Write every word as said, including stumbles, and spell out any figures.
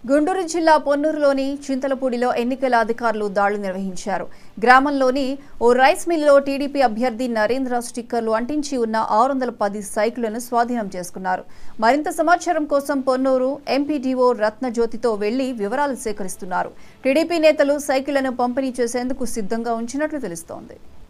గుంటూరు జిల్లా పొన్నూరులోని చింతలపూడిలో ఎన్నికల అధికారులు దాడులు నిర్వహించారు. గ్రామంలోని ఓ రైస్ మిల్లో టీడీపీ అభ్యర్థి నరేంద్ర స్టిక్కర్లు అంటించి ఉన్న ఆరు వందల పది సైకిళ్లను స్వాధీనం చేసుకున్నారు. మరింత సమాచారం కోసం పొన్నూరు ఎంపీడీఓ రత్నజ్యోతితో వెళ్లి వివరాలు సేకరిస్తున్నారు. టీడీపీ నేతలు సైకిళ్లను పంపిణీ చేసేందుకు సిద్ధంగా ఉంచినట్లు తెలుస్తోంది.